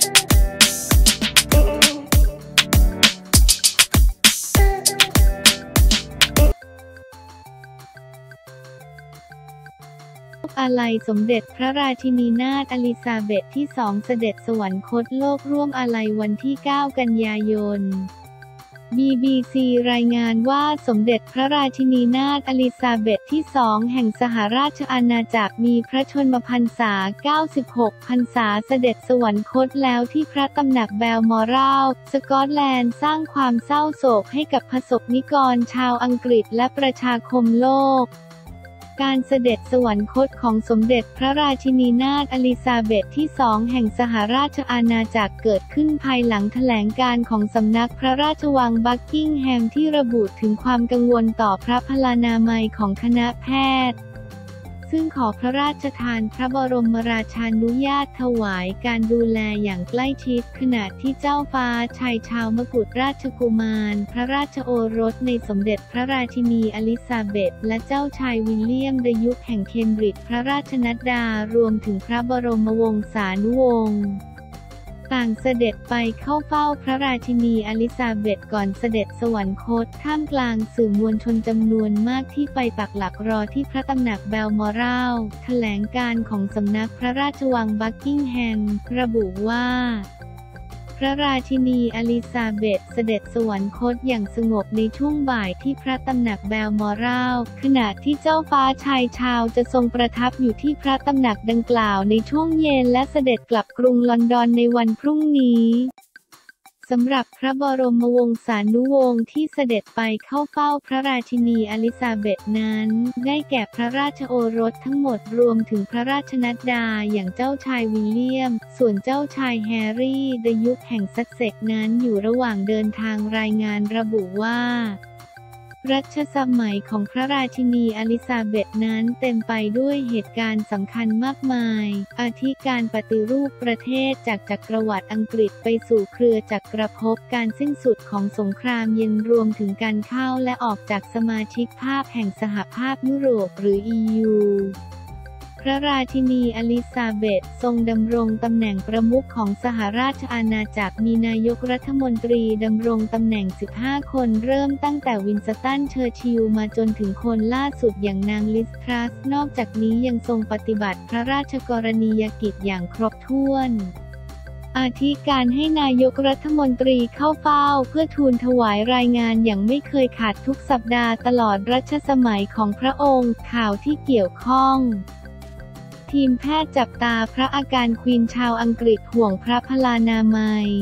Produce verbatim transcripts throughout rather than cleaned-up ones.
อาลัยสมเด็จพระราชินีนาถอลิซาเบธที่สองเสด็จสวรรคตโลกร่วมอาลัยวันที่เก้ากันยายน บี บี ซี รายงานว่าสมเด็จพระราชินีนาถอลิซาเบธที่สองแห่งสหราชอาณาจักรมีพระชนมพรรษา เก้าสิบหก พรรษาเสด็จสวรรคตแล้วที่พระตำหนักแบลมอรัล สกอตแลนด์สร้างความเศร้าโศกให้กับประสบนิกรชาวอังกฤษและประชาคมโลกการเสด็จสวรรคตของสมเด็จพระราชินีนาถอลิซาเบธที่สองแห่งสหราชอาณาจักรเกิดขึ้นภายหลังแถลงการณ์ของสำนักพระราชวังบักกิงแฮมที่ระบุถึงความกังวลต่อพระพลานามัยของคณะแพทย์ซึ่งขอพระราชทานพระบรมราชานุญาตถวายการดูแลอย่างใกล้ชิดขณะที่เจ้าฟ้าชายชาวมกุฎราชกุมารพระราชโอรสในสมเด็จพระราชินีอลิซาเบธและเจ้าชายวิลเลียมดยุคแห่งเคมบริดจ์พระราชนัดดารวมถึงพระบรมวงศานุวงศ์ต่างเสด็จไปเข้าเฝ้าพระราชินีอลิซาเบธก่อนเสด็จสวรรคตท่ามกลางสื่อมวลชนจำนวนมากที่ไปปักหลักรอที่พระตำหนักแบลมอรัลแถลงการณ์ของสำนักพระราชวังบักกิงแฮมระบุว่าพระราชินีอลิซาเบธเสด็จสวรรคตอย่างสงบในช่วงบ่ายที่พระตำหนักแบลมอรัลขณะที่เจ้าฟ้าชายชาวจะทรงประทับอยู่ที่พระตำหนักดังกล่าวในช่วงเย็นและเสด็จกลับกรุงลอนดอนในวันพรุ่งนี้สำหรับพระบรมวงศานุวงศ์ที่เสด็จไปเข้าเฝ้าพระราชินีอลิซาเบธนั้นได้แก่พระราชโอรสทั้งหมดรวมถึงพระราชนัดดาอย่างเจ้าชายวิลเลียมส่วนเจ้าชายแฮร์รี่ดยุคแห่งซัสเซ็กซ์นั้นอยู่ระหว่างเดินทางรายงานระบุว่ารัชสมัยของพระราชินีอลิซาเบธนั้นเต็มไปด้วยเหตุการณ์สำคัญมากมายอาทิการปฏิรูปประเทศจากจักรวรรดิอังกฤษไปสู่เครือจักรภพการสิ้นสุดของสงครามเย็นรวมถึงการเข้าและออกจากสมาชิกภาพแห่งสหภาพยุโรปหรือ อี ยู พระราชินีอลิซาเบธทรงดำรงตำแหน่งประมุขของสหราชอาณาจักรมีนายกรัฐมนตรีดำรงตำแหน่งสิบห้าคนเริ่มตั้งแต่วินสตันเชอร์ชิลมาจนถึงคนล่าสุดอย่างนางลิซทรัสนอกจากนี้ยังทรงปฏิบัติพระราชกรณียกิจอย่างครบถ้วนอาทิการให้นายกรัฐมนตรีเข้าเฝ้าเพื่อทูลถวายรายงานอย่างไม่เคยขาดทุกสัปดาห์ตลอดรัชสมัยของพระองค์ข่าวที่เกี่ยวข้องทีมแพทย์จับตาพระอาการควีนชาวอังกฤษห่วงพระพลานามัย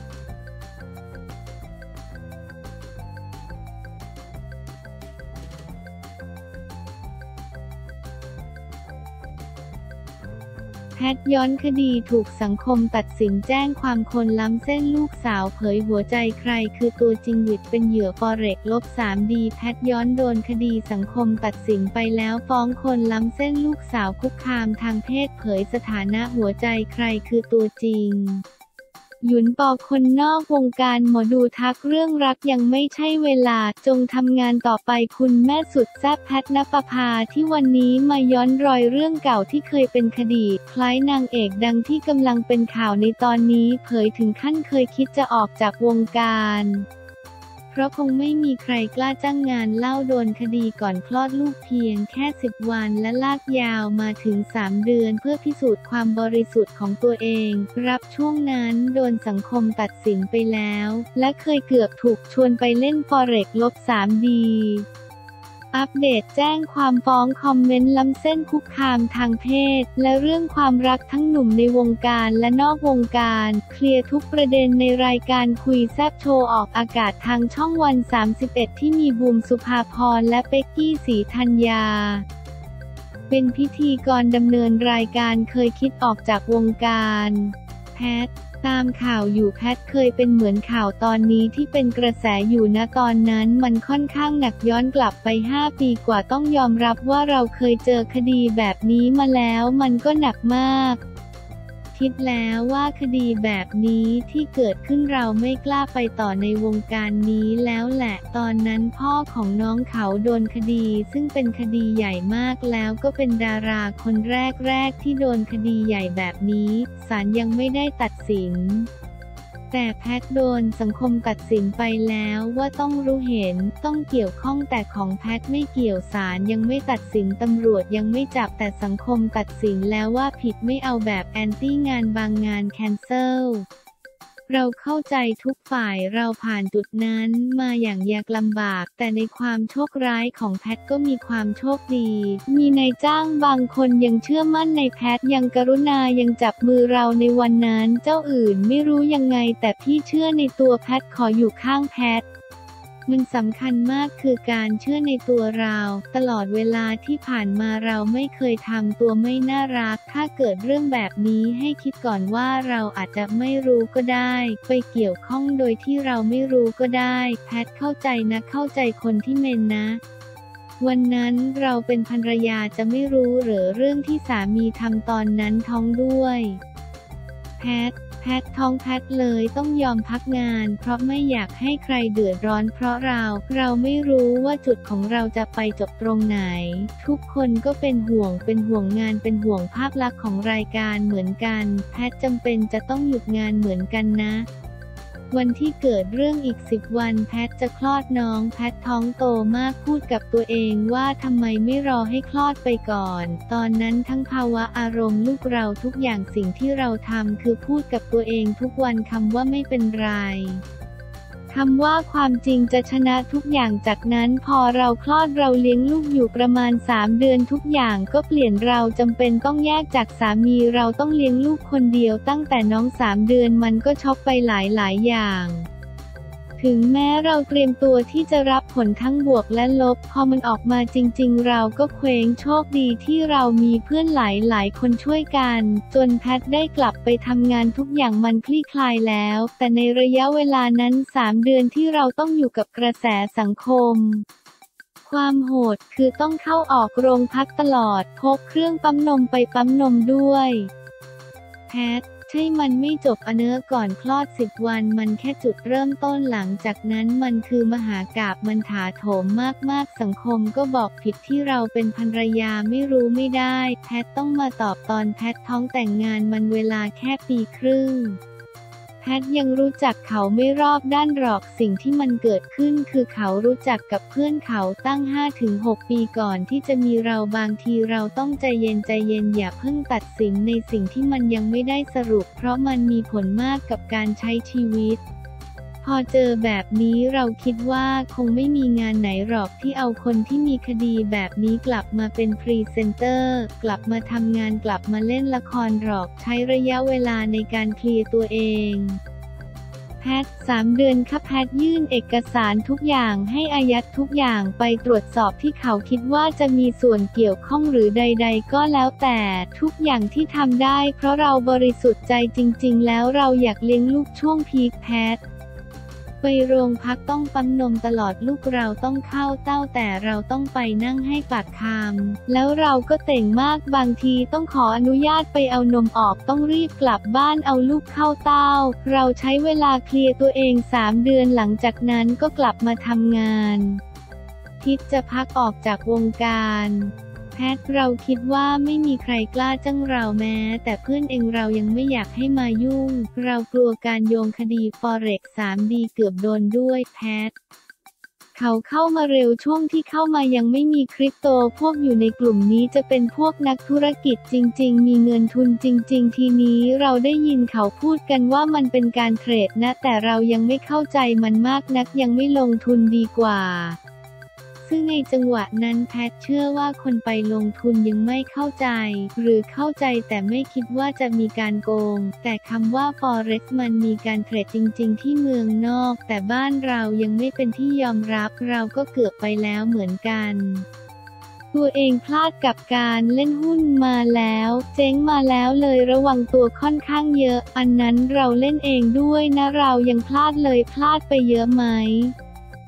แพทย์ย้อนคดีถูกสังคมตัดสินแจ้งความคนล้ำเส้นลูกสาวเผยหัวใจใครคือตัวจริงวิดเป็นเหยื่อฟอเร็กซ์ สาม ดี แพทย์ย้อนโดนคดีสังคมตัดสินไปแล้วฟ้องคนล้ำเส้นลูกสาวคุกคามทางเพศเผยสถานะหัวใจใครคือตัวจริงหยุนปอคนนอกวงการหมอดูทักเรื่องรักยังไม่ใช่เวลาจงทำงานต่อไปคุณแม่สุดแซ่บแพทณปภาที่วันนี้มาย้อนรอยเรื่องเก่าที่เคยเป็นคดีคล้ายนางเอกดังที่กำลังเป็นข่าวในตอนนี้เผยถึงขั้นเคยคิดจะออกจากวงการเพราะคงไม่มีใครกล้าจ้างงานเล่าโดนคดีก่อนคลอดลูกเพียงแค่สิบวันและลากยาวมาถึงสามเดือนเพื่อพิสูจน์ความบริสุทธิ์ของตัวเองรับช่วงนั้นโดนสังคมตัดสินไปแล้วและเคยเกือบถูกชวนไปเล่นฟอเร็กซ์ สาม ดี อัปเดตแจ้งความฟ้องคอมเมนต์ล้ำเส้นคุกคามทางเพศและเรื่องความรักทั้งหนุ่มในวงการและนอกวงการเคลียร์ทุกประเด็นในรายการคุยแซ่บโชว์ออกอากาศทางช่องวันสามสิบเอ็ดที่มีบูมสุภาพรและเป็กกี้ศรีธัญญาเป็นพิธีกรดำเนินรายการเคยคิดออกจากวงการแพทตามข่าวอยู่แพทเคยเป็นเหมือนข่าวตอนนี้ที่เป็นกระแสอยู่ณตอนนั้นมันค่อนข้างหนักย้อนกลับไปห้าปีกว่าต้องยอมรับว่าเราเคยเจอคดีแบบนี้มาแล้วมันก็หนักมากคิดแล้วว่าคดีแบบนี้ที่เกิดขึ้นเราไม่กล้าไปต่อในวงการนี้แล้วแหละตอนนั้นพ่อของน้องเขาโดนคดีซึ่งเป็นคดีใหญ่มากแล้วก็เป็นดาราคนแรกๆที่โดนคดีใหญ่แบบนี้ศาลยังไม่ได้ตัดสินแต่แพทโดนสังคมตัดสินไปแล้วว่าต้องรู้เห็นต้องเกี่ยวข้องแต่ของแพทไม่เกี่ยวศาลยังไม่ตัดสินตำรวจยังไม่จับแต่สังคมตัดสินแล้วว่าผิดไม่เอาแบบแอนตี้งานบางงานแคนเซิลเราเข้าใจทุกฝ่ายเราผ่านจุดนั้นมาอย่างยากลำบากแต่ในความโชคร้ายของแพทก็มีความโชคดีมีนายจ้างบางคนยังเชื่อมั่นในแพทยังกรุณายังจับมือเราในวันนั้นเจ้าอื่นไม่รู้ยังไงแต่พี่เชื่อในตัวแพทขออยู่ข้างแพทมันสำคัญมากคือการเชื่อในตัวเราตลอดเวลาที่ผ่านมาเราไม่เคยทำตัวไม่น่ารักถ้าเกิดเรื่องแบบนี้ให้คิดก่อนว่าเราอาจจะไม่รู้ก็ได้ไปเกี่ยวข้องโดยที่เราไม่รู้ก็ได้แพทเข้าใจนะเข้าใจคนที่เมนนะวันนั้นเราเป็นภรรยาจะไม่รู้หรือเรื่องที่สามีทำตอนนั้นท้องด้วยแพทแพทท้องแพทเลยต้องยอมพักงานเพราะไม่อยากให้ใครเดือดร้อนเพราะเราเราไม่รู้ว่าจุดของเราจะไปจบตรงไหนทุกคนก็เป็นห่วงเป็นห่วงงานเป็นห่วงภาพลักษณ์ของรายการเหมือนกันแพทจำเป็นจะต้องหยุดงานเหมือนกันนะวันที่เกิดเรื่องอีกสิบวันแพทจะคลอดน้องแพทท้องโตมากพูดกับตัวเองว่าทำไมไม่รอให้คลอดไปก่อนตอนนั้นทั้งภาวะอารมณ์ลูกเราทุกอย่างสิ่งที่เราทำคือพูดกับตัวเองทุกวันคำว่าไม่เป็นไรคำว่าความจริงจะชนะทุกอย่างจากนั้นพอเราคลอดเราเลี้ยงลูกอยู่ประมาณสามเดือนทุกอย่างก็เปลี่ยนเราจำเป็นต้องแยกจากสามีเราต้องเลี้ยงลูกคนเดียวตั้งแต่น้องสามเดือนมันก็ช็อกไปหลายๆอย่างถึงแม้เราเตรียมตัวที่จะรับผลทั้งบวกและลบพอมันออกมาจริงๆเราก็เคว้งโชคดีที่เรามีเพื่อนหลายๆคนช่วยกันจนแพทได้กลับไปทำงานทุกอย่างมันคลี่คลายแล้วแต่ในระยะเวลานั้นสามเดือนที่เราต้องอยู่กับกระแสสังคมความโหดคือต้องเข้าออกโรงพักตลอดพกเครื่องปั๊มนมไปปั๊มนมด้วยแพทใช่มันไม่จบอเนื้อก่อนคลอดสิบวันมันแค่จุดเริ่มต้นหลังจากนั้นมันคือมหากาพย์มันถาโถมมากๆสังคมก็บอกผิดที่เราเป็นภรรยาไม่รู้ไม่ได้แพทต้องมาตอบตอนแพทท้องแต่งงานมันเวลาแค่ปีครึ่งแพทยังรู้จักเขาไม่รอบด้านหรอกสิ่งที่มันเกิดขึ้นคือเขารู้จักกับเพื่อนเขาตั้ง ห้าถึงหก ปีก่อนที่จะมีเราบางทีเราต้องใจเย็นใจเย็นอย่าเพิ่งตัดสินในสิ่งที่มันยังไม่ได้สรุปเพราะมันมีผลมากกับการใช้ชีวิตพอเจอแบบนี้เราคิดว่าคงไม่มีงานไหนหรอกที่เอาคนที่มีคดีแบบนี้กลับมาเป็นพรีเซนเตอร์กลับมาทำงานกลับมาเล่นละครหรอกใช้ระยะเวลาในการเคลียร์ตัวเองแพทสามเดือนค่ะแพทยื่นเอกสารทุกอย่างให้อายัดทุกอย่างไปตรวจสอบที่เขาคิดว่าจะมีส่วนเกี่ยวข้องหรือใดๆก็แล้วแต่ทุกอย่างที่ทำได้เพราะเราบริสุทธิ์ใจจริงๆแล้วเราอยากเลี้ยงลูกช่วงพีคแพทไปโรงพักต้องปั๊มนมตลอดลูกเราต้องเข้าเต้าแต่เราต้องไปนั่งให้ปากคำแล้วเราก็เต่งมากบางทีต้องขออนุญาตไปเอานมออกต้องรีบกลับบ้านเอาลูกเข้าเต้าเราใช้เวลาเคลียร์ตัวเองสามเดือนหลังจากนั้นก็กลับมาทำงานคิดจะพักออกจากวงการแพทเราคิดว่าไม่มีใครกล้าจ้างเราแม้แต่เพื่อนเองเรายังไม่อยากให้มายุ่งเรากลัวการโยงคดี Forex สาม ดี เกือบโดนด้วยแพทเขาเข้ามาเร็วช่วงที่เข้ามายังไม่มีคริปโตพวกอยู่ในกลุ่มนี้จะเป็นพวกนักธุรกิจจริงๆมีเงินทุนจริงๆทีนี้เราได้ยินเขาพูดกันว่ามันเป็นการเทรดนะแต่เรายังไม่เข้าใจมันมากนักยังไม่ลงทุนดีกว่าซึ่งในจังหวะนั้นแพทเชื่อว่าคนไปลงทุนยังไม่เข้าใจหรือเข้าใจแต่ไม่คิดว่าจะมีการโกงแต่คำว่า Forex มันมีการเทรดจริงๆที่เมืองนอกแต่บ้านเรายังไม่เป็นที่ยอมรับเราก็เกือบไปแล้วเหมือนกันตัวเองพลาดกับการเล่นหุ้นมาแล้วเจ๊งมาแล้วเลยระวังตัวค่อนข้างเยอะอันนั้นเราเล่นเองด้วยนะเรายังพลาดเลยพลาดไปเยอะไหม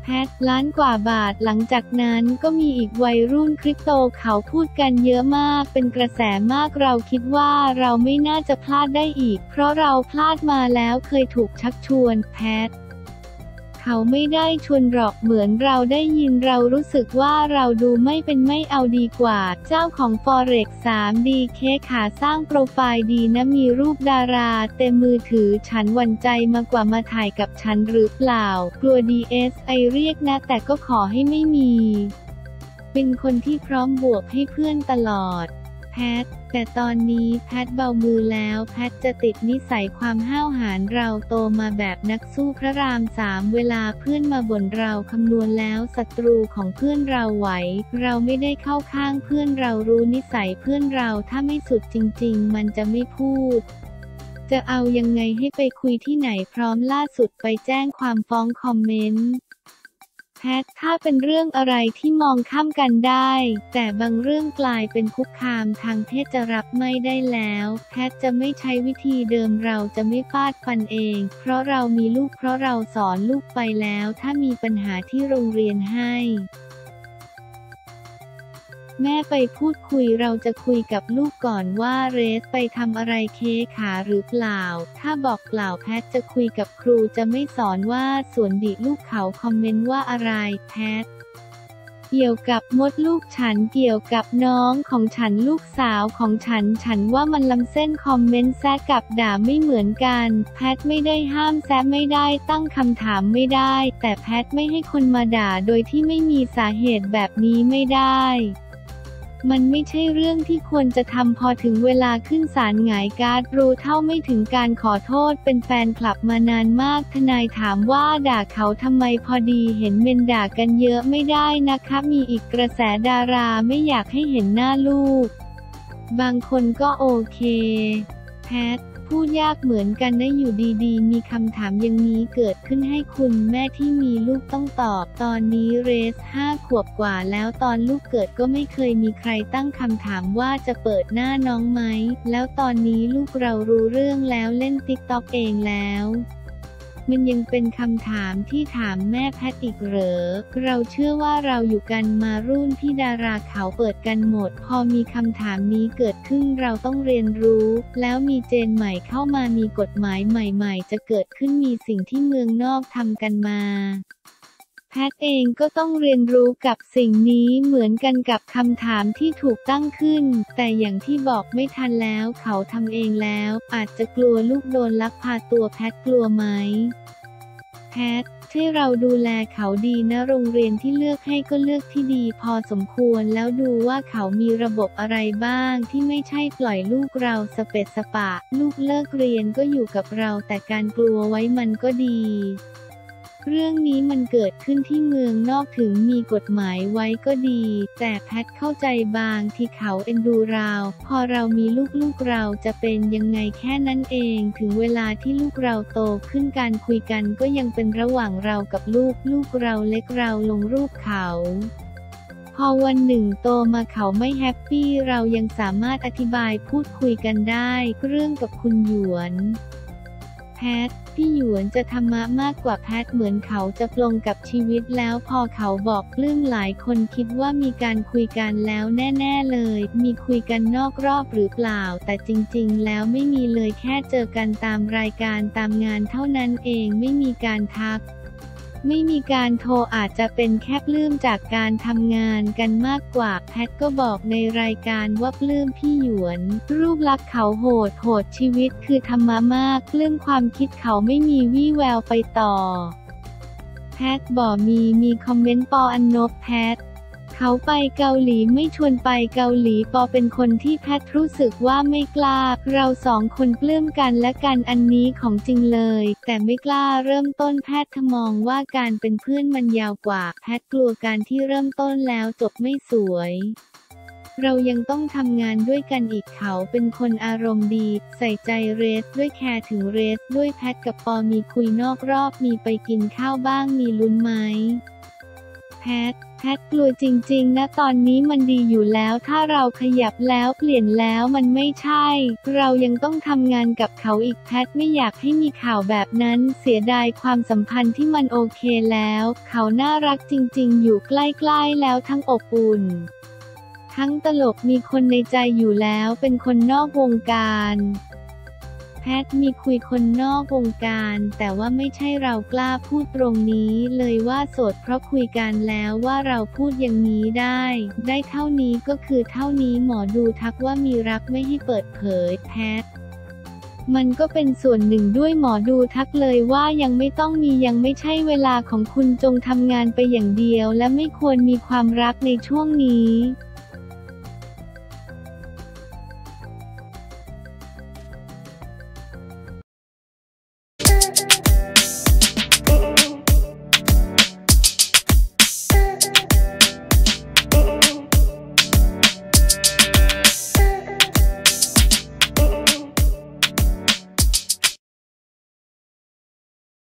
แพทล้านกว่าบาทหลังจากนั้นก็มีอีกวัยรุ่นคริปโตเขาพูดกันเยอะมากเป็นกระแสมากเราคิดว่าเราไม่น่าจะพลาดได้อีกเพราะเราพลาดมาแล้วเคยถูกชักชวนแพทเขาไม่ได้ชวนหรอกเหมือนเราได้ยินเรารู้สึกว่าเราดูไม่เป็นไม่เอาดีกว่าเจ้าของ Forex ทรี ดี เค ขาสร้างโปรไฟล์ดีนะมีรูปดาราเต็มมือถือฉันหวั่นใจมากกว่ามาถ่ายกับฉันหรือเปล่ากลัว ดี เอส ไอ เรียกนะแต่ก็ขอให้ไม่มีเป็นคนที่พร้อมบวกให้เพื่อนตลอดแพทแต่ตอนนี้แพทเบามือแล้วแพทจะติดนิสัยความห้าวหาญเราโตมาแบบนักสู้พระรามสามเวลาเพื่อนมาบ่นเราคำนวณแล้วศัตรูของเพื่อนเราไหวเราไม่ได้เข้าข้างเพื่อนเรารู้นิสัยเพื่อนเราถ้าไม่สุดจริงๆมันจะไม่พูดจะเอายังไงให้ไปคุยที่ไหนพร้อมล่าสุดไปแจ้งความฟ้องคอมเมนต์แพทถ้าเป็นเรื่องอะไรที่มองข้ามกันได้แต่บางเรื่องกลายเป็นคุกคามทางเพศจะรับไม่ได้แล้วแพทจะไม่ใช้วิธีเดิมเราจะไม่ฟาดฟันเองเพราะเรามีลูกเพราะเราสอนลูกไปแล้วถ้ามีปัญหาที่โรงเรียนให้แม่ไปพูดคุยเราจะคุยกับลูกก่อนว่าเรสไปทำอะไรเคขาหรือเปล่าถ้าบอกเปล่าแพทจะคุยกับครูจะไม่สอนว่าส่วนดิลูกเขาคอมเมนต์ว่าอะไรแพทเกี่ยวกับมดลูกฉันเกี่ยวกับน้องของฉันลูกสาวของฉันฉันว่ามันล้ำเส้นคอมเมนต์แซะกับด่าไม่เหมือนกันแพทไม่ได้ห้ามแซะไม่ได้ตั้งคำถามไม่ได้แต่แพทไม่ให้คนมาด่าโดยที่ไม่มีสาเหตุแบบนี้ไม่ได้มันไม่ใช่เรื่องที่ควรจะทำพอถึงเวลาขึ้นศาลหงายการ์ดรู้เท่าไม่ถึงการขอโทษเป็นแฟนคลับมานานมากทนายถามว่าด่าเขาทำไมพอดีเห็นเมนด่ากันเยอะไม่ได้นะคะมีอีกกระแสดาราไม่อยากให้เห็นหน้าลูกบางคนก็โอเคแพทพูดยากเหมือนกันนะอยู่ดีๆมีคำถามอย่างนี้เกิดขึ้นให้คุณแม่ที่มีลูกต้องตอบตอนนี้เรสห้าขวบกว่าแล้วตอนลูกเกิดก็ไม่เคยมีใครตั้งคำถามว่าจะเปิดหน้าน้องไหมแล้วตอนนี้ลูกเรารู้เรื่องแล้วเล่นติ๊กต็อกเองแล้วมันยังเป็นคำถามที่ถามแม่แพทอีกเหรอเราเชื่อว่าเราอยู่กันมารุ่นที่ดาราเขาเปิดกันหมดพอมีคำถามนี้เกิดขึ้นเราต้องเรียนรู้แล้วมีเจนใหม่เข้ามามีกฎหมายใหม่ๆจะเกิดขึ้นมีสิ่งที่เมืองนอกทำกันมาแพทเองก็ต้องเรียนรู้กับสิ่งนี้เหมือนกันกับคำถามที่ถูกตั้งขึ้นแต่อย่างที่บอกไม่ทันแล้วเขาทำเองแล้วอาจจะกลัวลูกโดนลักพาตัวแพทกลัวไหมแพทที่เราดูแลเขาดีนะโรงเรียนที่เลือกให้ก็เลือกที่ดีพอสมควรแล้วดูว่าเขามีระบบอะไรบ้างที่ไม่ใช่ปล่อยลูกเราสเปะสปะลูกเลิกเรียนก็อยู่กับเราแต่การกลัวไว้มันก็ดีเรื่องนี้มันเกิดขึ้นที่เมืองนอกถึงมีกฎหมายไว้ก็ดีแต่แพทเข้าใจบางที่เขาเอ็นดูเราพอเรามีลูกลูกเราจะเป็นยังไงแค่นั้นเองถึงเวลาที่ลูกเราโตขึ้นการคุยกันก็ยังเป็นระหว่างเรากับลูกลูกเราเล็กเราลงรูปเขาพอวันหนึ่งโตมาเขาไม่แฮปปี้เรายังสามารถอธิบายพูดคุยกันได้เรื่องกับคุณหยวนแพทพี่หยวนจะธรรมะมากกว่าแพทเหมือนเขาจะปลงกับชีวิตแล้วพอเขาบอกปลื้มหลายคนคิดว่ามีการคุยกันแล้วแน่ๆเลยมีคุยกันนอกรอบหรือเปล่าแต่จริงๆแล้วไม่มีเลยแค่เจอกันตามรายการตามงานเท่านั้นเองไม่มีการทักไม่มีการโทรอาจจะเป็นแค่ปลื้มจากการทำงานกันมากกว่าแพทก็บอกในรายการว่าปลื้มพี่หยวนรูปลักษณ์เขาโหดโหดชีวิตคือธรรมะมากปลื้มความคิดเขาไม่มีวี่แววไปต่อแพทบอกมีมีคอมเมนต์ปออันนบแพทเขาไปเกาหลีไม่ชวนไปเกาหลีปอเป็นคนที่แพทรู้สึกว่าไม่กล้าเราสองคนปลื้มกันและกันอันนี้ของจริงเลยแต่ไม่กล้าเริ่มต้นแพทมองว่าการเป็นเพื่อนมันยาวกว่าแพทกลัวการที่เริ่มต้นแล้วจบไม่สวยเรายังต้องทำงานด้วยกันอีกเขาเป็นคนอารมณ์ดีใส่ใจเรสด้วยแคร์ถึงเรสด้วยแพทกับปอมีคุยนอกรอบมีไปกินข้าวบ้างมีลุ้นไหมแพทแพทกลัวจริงๆนะตอนนี้มันดีอยู่แล้วถ้าเราขยับแล้วเปลี่ยนแล้วมันไม่ใช่เรายังต้องทำงานกับเขาอีกแพทไม่อยากให้มีข่าวแบบนั้นเสียดายความสัมพันธ์ที่มันโอเคแล้วเขาน่ารักจริงๆอยู่ใกล้ๆแล้วทั้งอบอุ่นทั้งตลกมีคนในใจอยู่แล้วเป็นคนนอกวงการแพทมีคุยคนนอกวงการแต่ว่าไม่ใช่เรากล้าพูดตรงนี้เลยว่าโสดเพราะคุยกันแล้วว่าเราพูดอย่างนี้ได้ได้เท่านี้ก็คือเท่านี้หมอดูทักว่ามีรักไม่ให้เปิดเผยแพทมันก็เป็นส่วนหนึ่งด้วยหมอดูทักเลยว่ายังไม่ต้องมียังไม่ใช่เวลาของคุณจงทำงานไปอย่างเดียวและไม่ควรมีความรักในช่วงนี้